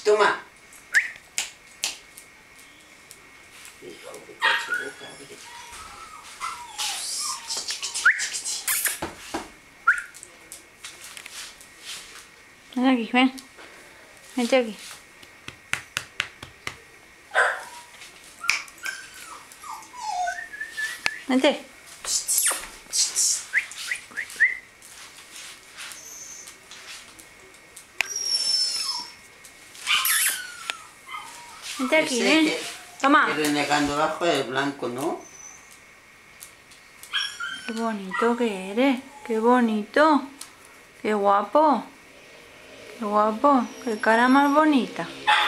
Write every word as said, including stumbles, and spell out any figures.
Toma. Hijo de cacho de cabrito. Ven aquí, ven. Vente aquí. Vente. Vente aquí, Ese ven. que- Toma. que renegando bajo el blanco, ¿no? Qué bonito que eres. Qué bonito. Qué guapo. Qué guapo. Qué cara más bonita.